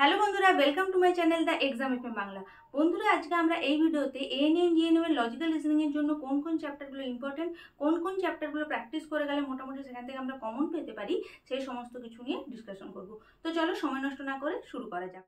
Hello বন্ধুরা, welcome to my channel the exam FM Bangla. বন্ধুরা, আজকে আমরা এই ভিডিওতে এএনএম জিএনএম এর লজিক্যাল রিজনিং এর জন্য কোন কোন চ্যাপ্টারগুলো ইম্পর্টেন্ট, কোন কোন চ্যাপ্টারগুলো প্র্যাকটিস করে গেলে মোটামুটি সেখান থেকে আমরা কমন পেতে পারি, সেই সমস্ত কিছু নিয়ে ডিসকাশন করব। তো চলো সময় নষ্ট না করে শুরু করা যাক।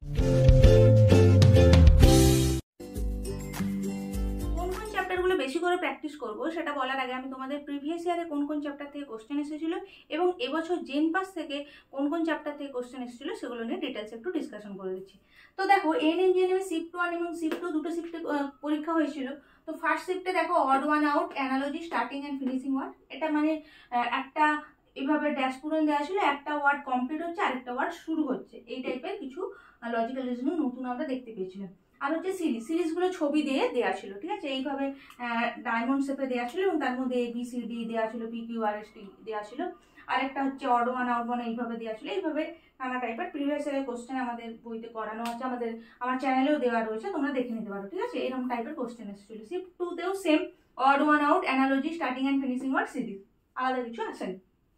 চ্যাপ্টারগুলো বেশি করে প্র্যাকটিস করব সেটা বলার আগে আমি তোমাদের প্রিভিয়াস ইয়ারে কোন কোন চ্যাপ্টার থেকে কোশ্চেন এসেছিল এবং এবছর জেন পাস থেকে কোন কোন চ্যাপ্টার থেকে কোশ্চেন এসেছিল সেগুলো নিয়ে ডিটেলস একটু ডিসকাশন করে দিচ্ছি। তো দেখো, এএনএম জিএনএম এর শিফট 1 এবং শিফট 2 দুটো শিফটে পরীক্ষা হয়েছিল। তো ফার্স্ট শিফটে দেখো odd one out, analogy, starting and finishing word. এটা মানে একটা এইভাবে ড্যাশ পূরণ দেওয়া ছিল, একটা ওয়ার্ড কমপ্লিট হচ্ছে আরেকটা ওয়ার্ড শুরু হচ্ছে, এই টাইপের কিছু লজিক্যাল রিজনিং নতুন আমরা দেখতে পেয়েছিলাম। আর হচ্ছে সিরিজগুলো ছবি দিয়ে দেওয়া ছিল, ঠিক আছে, এইভাবে ডায়মন্ড শেপে দেওয়া ছিল এবং তার মধ্যে ABCD দেওয়া ছিল, PQRST দেওয়া ছিল। আরেকটা হচ্ছে অড ওয়ান আউট ওয়ান এইভাবে দেওয়া ছিল। এইভাবে নানা টাইপের প্রিভিয়াস ইয়ারের কোশ্চেন আমাদের বইতে করানো আছে, আমার চ্যানেলেও দেওয়া রয়েছে, তোমরা দেখে নিতে পারো, ঠিক আছে। এরকম টাইপের কোশ্চেন এসেছিল। শিফট 2 তেও same, odd one out, analogy, starting and finishing word, series, আলাদা কিছু আসেনি।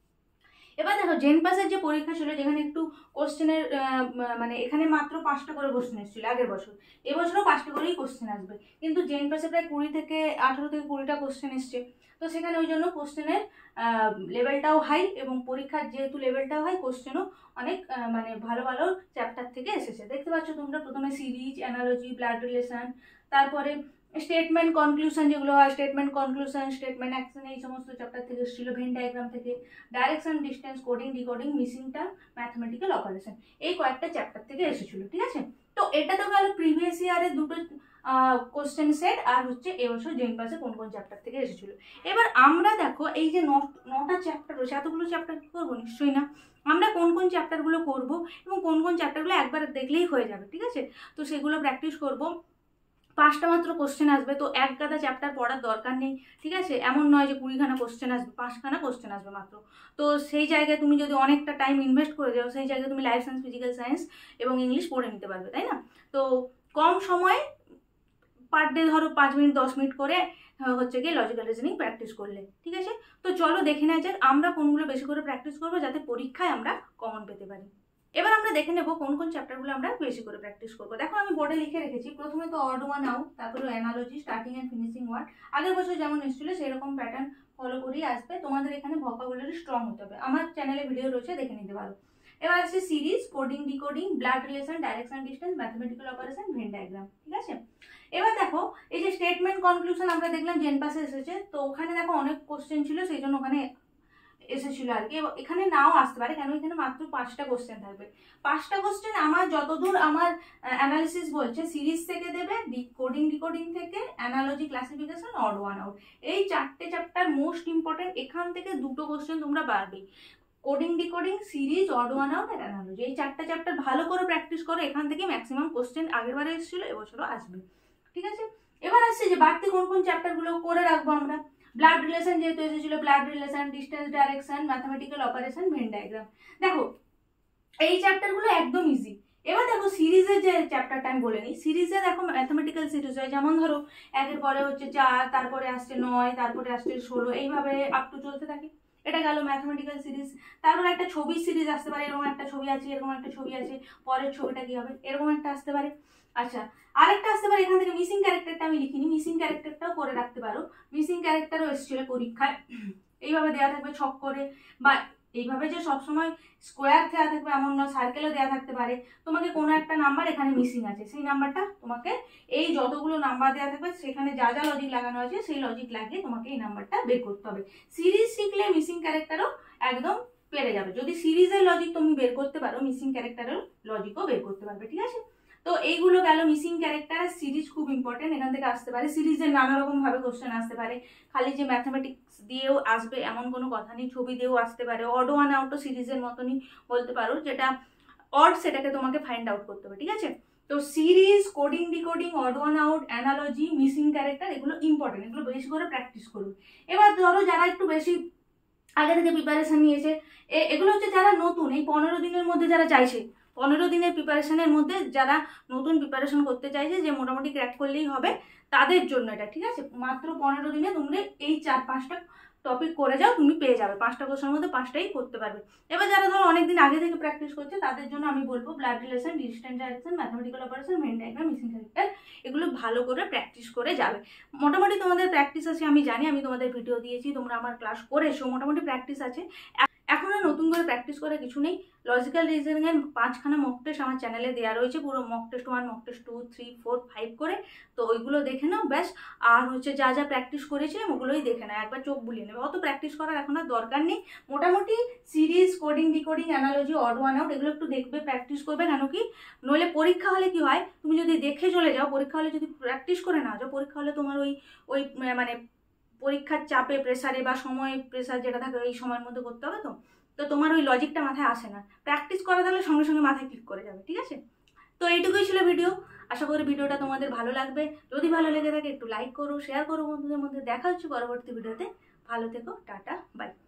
এবার দেখো, জেন পাসের যে পরীক্ষা ছিল, যেখানে একটু কোশ্চেনের মানে এখানে মাত্র 5টা করে কোশ্চেন এসেছিল আগের বছর, এবছরও 5টা করেই কোশ্চেন আসবে, কিন্তু জেন পাসে প্রায় 18 থেকে 20টা কোশ্চেন এসছে। তো সেখানে ওই জন্য কোশ্চেনের লেভেলটাও হাই এবং পরীক্ষার যেহেতু লেভেলটাও হাই, কোশ্চেনও অনেক মানে ভালো ভালো চ্যাপ্টার থেকে এসেছে। দেখতে পাচ্ছ তোমরা, প্রথমে সিরিজ, অ্যানালজি, ব্লাড রিলেশন, তারপরে স্টেটমেন্ট কনক্লুশন, যেগুলো হয় স্টেটমেন্ট কনক্লুশন, স্টেটমেন্ট অ্যাকশন, এই সমস্ত চ্যাপ্টার থেকে এসেছিল। ভেন ডায়াগ্রাম থেকে, direction, distance, coding, decoding, missing term, mathematical operation, এই কয়েকটা চ্যাপ্টার থেকে এসেছিল, ঠিক আছে। তো এটা তো গেল প্রিভিয়াস ইয়ারের দুটো কোশ্চেন সেট, আর হচ্ছে এবছর জেন পাসে কোন কোন চ্যাপ্টার থেকে এসেছিল। এবার আমরা দেখো, এই যে 9টা চ্যাপ্টার রয়েছে, এতগুলো চ্যাপ্টার করবো নিশ্চয়ই না, আমরা কোন কোন চ্যাপ্টারগুলো করব এবং কোন কোন চ্যাপ্টারগুলো একবার দেখলেই হয়ে যাবে, ঠিক আছে। তো সেগুলো প্র্যাকটিস করব। 5টা মাত্র কোশ্চেন আসবে, তো এক গাদা চ্যাপ্টার পড়ার দরকার নেই, ঠিক আছে। এমন নয় যে 20খানা কোশ্চেন আসবে, 5খানা কোশ্চেন আসবে মাত্র। তো সেই জায়গায় তুমি যদি অনেকটা টাইম ইনভেস্ট করে যাও, সেই জায়গায় তুমি লাইফ সায়েন্স, ফিজিক্যাল সায়েন্স এবং ইংলিশ পড়ে নিতে পারবে, তাই না। তো কম সময়ে পার ডে ধরো 5 মিনিট 10 মিনিট করে হচ্ছে গিয়ে লজিক্যাল রিজনিং প্র্যাকটিস করলে, ঠিক আছে। তো চলো দেখে নেওয়া যাক আমরা কোনগুলো বেশি করে প্র্যাকটিস করবো, যাতে পরীক্ষায় আমরা কমন পেতে পারি। এবার আমরা দেখে নেবো কোন কোন চ্যাপ্টারগুলো আমরা বেশি করে প্র্যাকটিস করবো। দেখো, আমি বোর্ডে লিখে রেখেছি। প্রথমে তো অড ওয়ান আউট, তারপরে analogy, starting and finishing word. আগের বছর যেমন এসেছিল সেরকম প্যাটার্ন ফলো করেই আসবে। তোমাদের এখানে ভোকাবুলারি স্ট্রং হতে হবে, আমার চ্যানেলে ভিডিও রয়েছে, দেখে নিতে পারো। এবার আসছে series, coding, decoding, blood relation, direction, distance, mathematical operation, Venn diagram, ঠিক আছে। এবার দেখো, এই যে স্টেটমেন্ট কনক্লুশন আমরা দেখলাম জেন পাসে এসেছে, তো ওখানে দেখো অনেক কোশ্চেন ছিল, সেই জন্য ওখানে এসেছিল আর কি। এখানে নাও আসতে পারে, কেন এখানে মাত্র 5টা কোশ্চেন থাকবে। 5টা কোশ্চেন আমার যতদূর আমার অ্যানালিসিস বলছে, সিরিজ থেকে দেবে, কোডিং ডিকোডিং থেকে, analogy, classification, odd one out, এই 4টে চ্যাপ্টার মোস্ট ইম্পর্টেন্ট। এখান থেকে 2টো কোশ্চেন তোমরা পারবে, coding decoding, series, odd one out আর অ্যানালজি। এই 4টা চ্যাপ্টার ভালো করে প্র্যাকটিস করো, এখান থেকে ম্যাক্সিমাম কোশ্চেন আগেরবারে এসেছিল, এবছরও আসবে, ঠিক আছে। এবার আসছে যে বাড়তি কোন কোন চ্যাপ্টারগুলো করে রাখবো আমরা। ব্লাড রিলেশন যেহেতু এসেছিল, blood relation, distance, direction, mathematical operation, Venn diagram. দেখো, এই চ্যাপ্টারগুলো একদম ইজি। এবার দেখো, সিরিজের যে চ্যাপ্টারটা আমি বলে নিই। সিরিজে দেখো ম্যাথমেটিক্যাল সিরিজ হয়, যেমন ধরো 1-এর পরে হচ্ছে 4, তারপরে আসছে 9, তারপরে আসছে 16, এইভাবে আপ টু চলতে থাকে। এটা গেল ম্যাথমেটিক্যাল সিরিজ। তারপরে একটা ছবির সিরিজ আসতে পারে, এরকম একটা ছবি আছে, এরকম একটা ছবি আছে, পরের ছবিটা কি হবে, এরকম একটা আসতে পারে। আচ্ছা, আরেকটা আসতে পারে, এখান থেকে মিসিং ক্যারেক্টারটা আমি লিখিনি, মিসিং ক্যারেক্টারটাও করে রাখতে পারো। মিসিং ক্যারেক্টারও এসেছিল পরীক্ষায়, এইভাবে দেওয়া থাকবে ছক করে, বা এইভাবে যে সবসময় স্কোয়ার দেওয়া থাকবে এমন না, সার্কেলও দেওয়া থাকতে পারে। তোমাকে কোনো একটা নাম্বার এখানে মিসিং আছে, সেই নাম্বারটা তোমাকে, এই যতগুলো নাম্বার দেওয়া থাকবে সেখানে যা যা লজিক লাগানো আছে সেই লজিক লাগিয়ে তোমাকে এই নাম্বারটা বের করতে হবে। সিরিজ শিখলে মিসিং ক্যারেক্টারও একদম পেরে যাবে। যদি সিরিজের লজিক তুমি বের করতে পারো, মিসিং ক্যারেক্টারের লজিকও বের করতে পারবে, ঠিক আছে। তো এইগুলো গেল মিসিং ক্যারেক্টার। সিরিজ খুব ইম্পর্টেন্ট, এখান থেকে আসতে পারে। সিরিজের নানা রকম ভাবে কোশ্চেন আসতে পারে, খালি যে ম্যাথমেটিক্স দিয়েও আসবে এমন কোনো কথা নেই, ছবি দিয়েও আসতে পারে। অড ওয়ান আউটও সিরিজের মতনই বলতে পারো, যেটা অড সেটাকে তোমাকে ফাইন্ড আউট করতে হবে, ঠিক আছে। তো series, coding decoding, odd one out, analogy, missing character, এগুলো ইম্পর্টেন্ট, এগুলো বেশি করে প্র্যাকটিস করুন। এবার ধরো যারা একটু বেশি আগে থেকে প্রিপারেশন নিয়েছে, এগুলো হচ্ছে যারা নতুন, এই 15 দিনের মধ্যে যারা চাইছে, 15 দিনের প্রিপারেশনের মধ্যে যারা নতুন প্রিপারেশন করতে চাইছে, যে মোটামুটি ক্র্যাক করলেই হবে, তাদের জন্য এটা, ঠিক আছে। মাত্র 15 দিনে তোমরা এই 4-5টা টপিক করে যাও, তুমি পেয়ে যাবে। 5টা কোশ্চেনের মধ্যে 5টাই করতে পারবে। এবার যারা ধরো অনেকদিন আগে থেকে প্র্যাকটিস করছে তাদের জন্য আমি বলবো blood relation, distance direction, mathematical operation, Venn diagram, missing character, এগুলো ভালো করে প্র্যাকটিস করে যাবে। মোটামুটি তোমাদের প্র্যাকটিস আছে, আমি জানি, আমি তোমাদের ভিডিও দিয়েছি, তোমরা আমার ক্লাস করেছো, মোটামুটি প্র্যাকটিস আছে। এখন আর নতুন করে প্র্যাকটিস করার কিছু নেই। লজিক্যাল রিজনিংয়ের 5খানা মক টেস্ট আমার চ্যানেলে দেওয়া রয়েছে, পুরো মক টেস্ট 1, মক টেস্ট 2, 3, 4, 5 করে। তো ওইগুলো দেখে নাও ব্যাস। আর হচ্ছে যা যা প্র্যাকটিস করেছিলাম ওগুলোই দেখে নাও, একবার চোখ বুলিয়ে নেবে। অত প্র্যাকটিস করার এখন আর দরকার নেই। মোটামুটি series, coding, decoding, analogy, odd one out এগুলো একটু দেখবে, প্র্যাকটিস করবে। কেন কি নইলে পরীক্ষা হলে কি হয়, তুমি যদি দেখে চলে যাও, পরীক্ষা হলে যদি প্র্যাকটিস করে না যাও, পরীক্ষা হলে তোমার ওই মানে পরীক্ষার চাপে, প্রেসারে বা সময় প্রেসার যেটা থাকে এই সময়ের মধ্যে করতে হবে, তো তোমার ওই লজিকটা মাথায় আসে না। প্র্যাকটিস করা থাকলে সঙ্গে সঙ্গে মাথায় ক্লিক করে যাবে, ঠিক আছে? তো এইটুকুই ছিল ভিডিও। আশা করি ভিডিওটা তোমাদের ভালো লাগবে। যদি ভালো লেগে থাকে একটু লাইক করো, শেয়ার করো বন্ধুদের মধ্যে। দেখা হচ্ছে পরবর্তী ভিডিওতে। ভালো থেকো, টাটা, বাই।